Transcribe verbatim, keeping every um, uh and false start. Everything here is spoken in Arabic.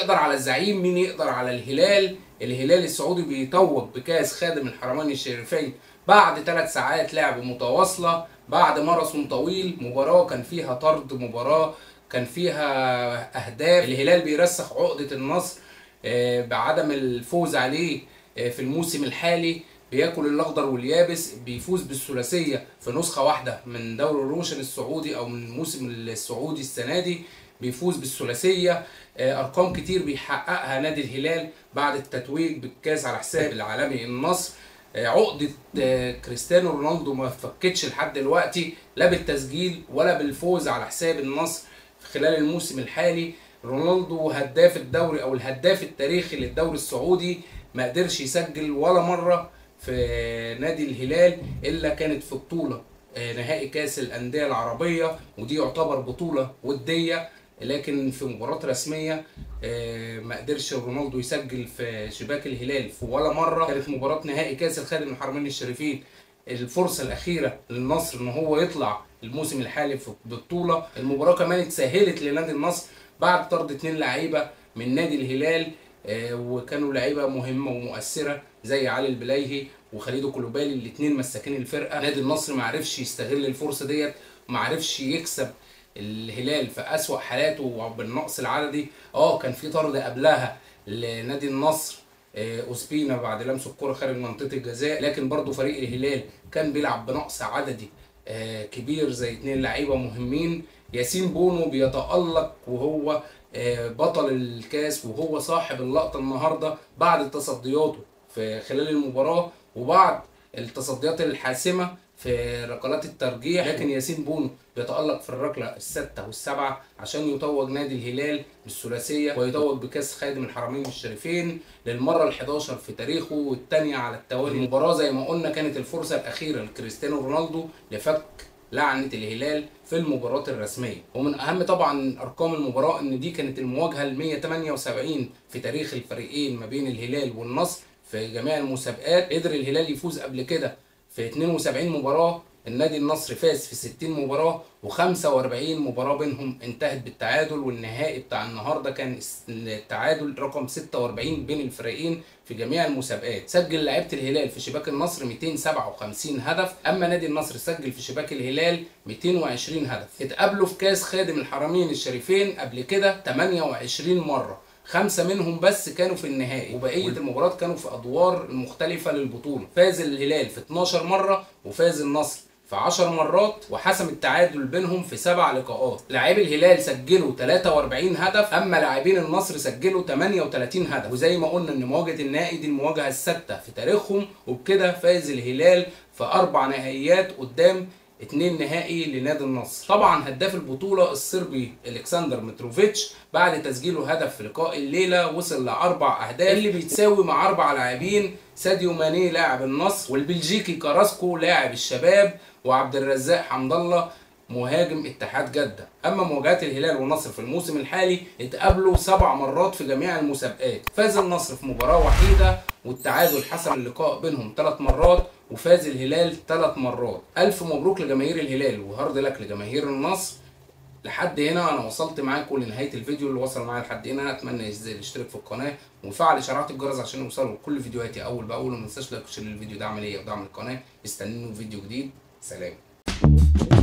يقدر على الزعيم؟ مين يقدر على الهلال؟ الهلال السعودي بيتوج بكاس خادم الحرمين الشريفين بعد ثلاث ساعات لعب متواصلة، بعد ماراثون طويل. مباراة كان فيها طرد، مباراة كان فيها أهداف. الهلال بيرسخ عقدة النصر بعدم الفوز عليه في الموسم الحالي، بياكل الاخضر واليابس، بيفوز بالثلاثيه في نسخه واحده من دوري الروشن السعودي او من الموسم السعودي السنه دي، بيفوز بالثلاثيه. ارقام كتير بيحققها نادي الهلال بعد التتويج بالكاس على حساب العالمي النصر. عقده كريستيانو رونالدو ما فكتش لحد دلوقتي، لا بالتسجيل ولا بالفوز على حساب النصر خلال الموسم الحالي. رونالدو هداف الدوري او الهداف التاريخي للدوري السعودي، ما قدرش يسجل ولا مره في نادي الهلال الا كانت في بطوله نهائي كاس الانديه العربيه، ودي يعتبر بطوله وديه، لكن في مباراه رسميه ما قدرش رونالدو يسجل في شباك الهلال في ولا مره. كانت مباراه نهائي كاس الخادم الحرمين الشريفين الفرصه الاخيره للنصر ان هو يطلع الموسم الحالي في بطوله. المباراه كمان اتسهلت لنادي النصر بعد طرد اتنين لعيبه من نادي الهلال، وكانوا لعيبه مهمه ومؤثره زي علي البليهي وخالد كلوبالي، الاثنين مساكين الفرقه. نادي النصر ما عرفش يستغل الفرصه ديت، وما عرفش يكسب الهلال في اسوأ حالاته وبالنقص العددي. اه كان في طرد قبلها لنادي النصر اوسبينا بعد لمس الكره خارج منطقه الجزاء، لكن برضو فريق الهلال كان بيلعب بنقص عددي كبير زي اثنين لعيبه مهمين. ياسين بونو بيتألق وهو بطل الكاس وهو صاحب اللقطه النهارده بعد تصدياته في خلال المباراه وبعد التصديات الحاسمه في ركلات الترجيح، لكن ياسين بونو بيتألق في الركله السادسه والسابعه عشان يتوج نادي الهلال بالثلاثيه ويتوج بكاس خادم الحرمين الشريفين للمره الحداشر في تاريخه والثانيه على التوالي. المباراه زي ما قلنا كانت الفرصه الاخيره لكريستيانو رونالدو لفك لعنة الهلال في المباراة الرسمية. ومن أهم طبعا أرقام المباراة إن دي كانت المواجهة ال مية وتمانية وسبعين في تاريخ الفريقين ما بين الهلال والنصر في جميع المسابقات. قدر الهلال يفوز قبل كده في اتنين وسبعين مباراة، النادي النصر فاز في ستين مباراة، وخمسة وأربعين مباراة بينهم انتهت بالتعادل، والنهائي بتاع النهارده كان التعادل رقم ستة وأربعين بين الفريقين في جميع المسابقات. سجل لعيبه الهلال في شباك النصر ميتين وسبعة وخمسين هدف، اما نادي النصر سجل في شباك الهلال ميتين وعشرين هدف. اتقابلوا في كاس خادم الحرمين الشريفين قبل كده تمانية وعشرين مرة، خمسة منهم بس كانوا في النهائي، وبقية المباريات كانوا في أدوار مختلفة للبطولة. فاز الهلال في اتناشر مرة وفاز النصر في عشر مرات، وحسم التعادل بينهم في سبع لقاءات. لاعبي الهلال سجلوا تلاتة وأربعين هدف، اما لاعبين النصر سجلوا تمانية وتلاتين هدف. وزي ما قلنا ان مواجهه النهائي دي المواجهه السادسه في تاريخهم، وبكده فاز الهلال في اربع نهائيات قدام اتنين نهائي لنادي النصر. طبعا هداف البطوله الصربي الكسندر متروفيتش بعد تسجيله هدف في لقاء الليله وصل لاربع اهداف اللي بيتساوي مع اربع لاعبين: ساديو ماني لاعب النصر، والبلجيكي كاراسكو لاعب الشباب، وعبد الرزاق حمد الله مهاجم اتحاد جده. اما مواجهات الهلال والنصر في الموسم الحالي اتقابلوا سبع مرات في جميع المسابقات. فاز النصر في مباراه وحيده، والتعادل حسم اللقاء بينهم ثلاث مرات، وفاز الهلال ثلاث مرات. الف مبروك لجماهير الهلال وهارد لك لجماهير النصر. لحد هنا انا وصلت معاكم لنهايه الفيديو. اللي وصل معايا لحد هنا اتمنى يشترك في القناه ويفعل اشعارات الجرس عشان يوصلوا كل فيديوهاتي اول باول، وما تنساش لايك وشير للفيديو، دعم ليا ودعم القناه. استنوني في فيديو جديد. سلام.